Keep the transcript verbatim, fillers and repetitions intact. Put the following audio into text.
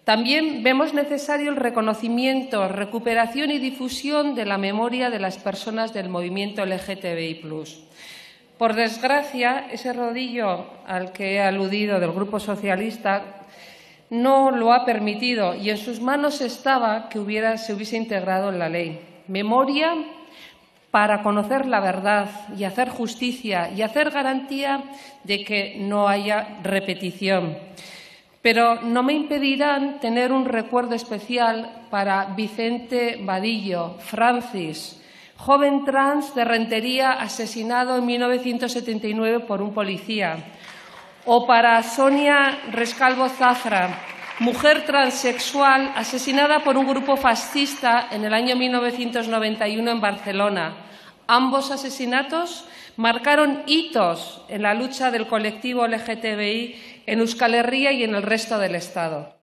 También vemos necesario el reconocimiento, recuperación y difusión de la memoria de las personas del movimiento L G T B I plus. Por desgracia, ese rodillo al que he aludido del Grupo Socialista no lo ha permitido y en sus manos estaba que hubiera, se hubiese integrado en la ley. Memoria para conocer la verdad y hacer justicia y hacer garantía de que no haya repetición. Pero no me impedirán tener un recuerdo especial para Vicente Vadillo, Francis, joven trans de Rentería asesinado en mil novecientos setenta y nueve por un policía, o para Sonia Rescalvo Zafra, mujer transexual asesinada por un grupo fascista en el año mil novecientos noventa y uno en Barcelona. Ambos asesinatos marcaron hitos en la lucha del colectivo L G T B I en Euskal Herria y en el resto del Estado.